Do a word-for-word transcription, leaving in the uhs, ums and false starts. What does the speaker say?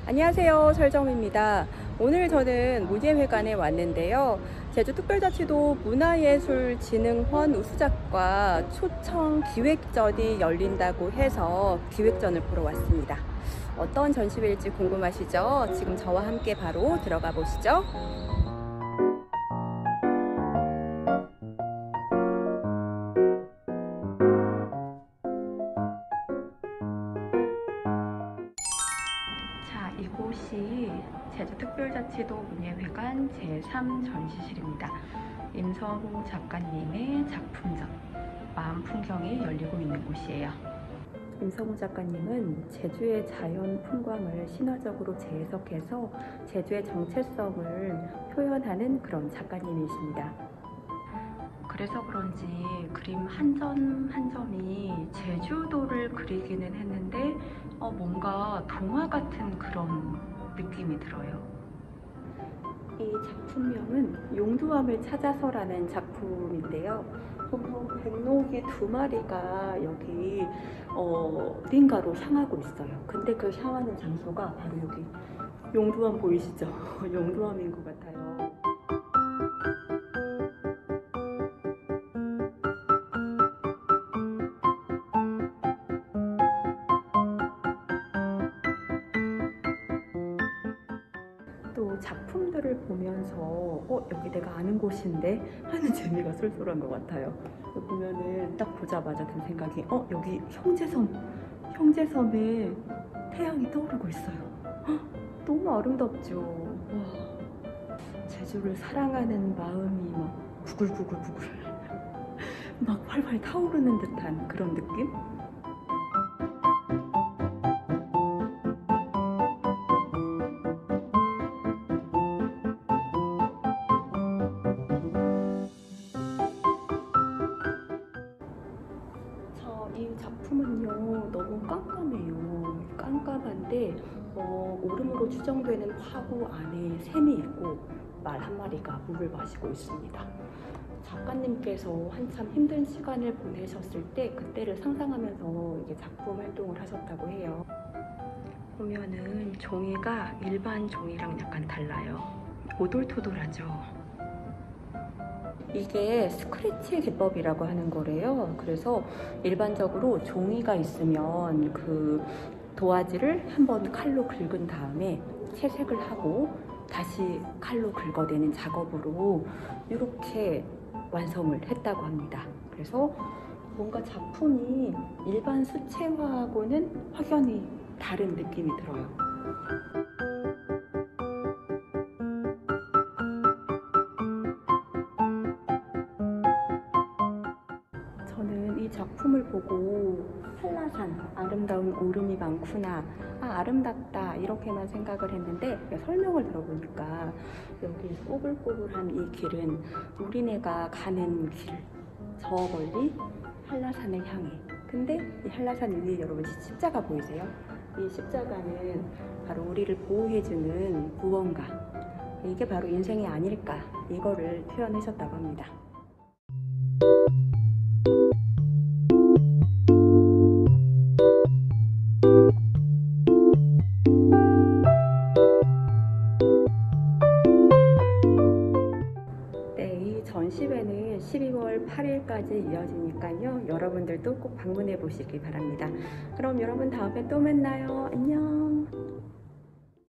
안녕하세요, 설정입니다. 오늘 저는 문예회관에 왔는데요. 제주특별자치도 문화예술진흥원 우수작과 초청 기획전이 열린다고 해서 기획전을 보러 왔습니다. 어떤 전시회일지 궁금하시죠? 지금 저와 함께 바로 들어가 보시죠. 자, 이곳이 제주특별자치도 문예회관 제삼 전시실입니다. 임성우 작가님의 작품전 마음 풍경이 열리고 있는 곳이에요. 임성우 작가님은 제주의 자연 풍광을 신화적으로 재해석해서 제주의 정체성을 표현하는 그런 작가님이십니다. 그래서 그런지 그림 한 점 한 점이 제주도를 그리기는 했는데 어, 뭔가 동화 같은 그런 느낌이 들어요. 이 작품명은 용두암을 찾아서라는 작품인데요. 보면 백록이 두 마리가 여기 어, 어딘가로 향하고 있어요. 근데 그 향하는 장소가 바로 여기 용두암 보이시죠? 용두암인 것 같아요. 또 작품들을 보면서 어 여기 내가 아는 곳인데 하는 재미가 쏠쏠한 것 같아요. 보면은 딱 보자마자 든 생각이 어 여기 형제섬 형제섬에 태양이 떠오르고 있어요. 헉, 너무 아름답죠. 와, 제주를 사랑하는 마음이 막 부글부글부글 막 활활 타오르는 듯한 그런 느낌? 이 작품은요 너무 깜깜해요. 깜깜한데 어, 오름으로 추정되는 화구 안에 샘이 있고 말 한 마리가 물을 마시고 있습니다. 작가님께서 한참 힘든 시간을 보내셨을 때 그때를 상상하면서 이게 작품 활동을 하셨다고 해요. 보면은 종이가 일반 종이랑 약간 달라요. 오돌토돌하죠. 이게 스크래치 기법이라고 하는 거래요. 그래서 일반적으로 종이가 있으면 그 도화지를 한번 칼로 긁은 다음에 채색을 하고 다시 칼로 긁어내는 작업으로 이렇게 완성을 했다고 합니다. 그래서 뭔가 작품이 일반 수채화하고는 확연히 다른 느낌이 들어요. 저는 이 작품을 보고 한라산 아름다운 오름이 많구나, 아 아름답다 이렇게만 생각을 했는데 설명을 들어보니까 여기 꼬불꼬불한 이 길은 우리네가 가는 길, 저 멀리 한라산을 향해. 근데 이 한라산 위에 여러분 십자가 보이세요? 이 십자가는 바로 우리를 보호해주는 무언가, 이게 바로 인생이 아닐까, 이거를 표현하셨다고 합니다. 전시회는 십이월 팔일까지 이어지니까요. 여러분들도 꼭 방문해 보시기 바랍니다. 그럼 여러분 다음에 또 만나요. 안녕.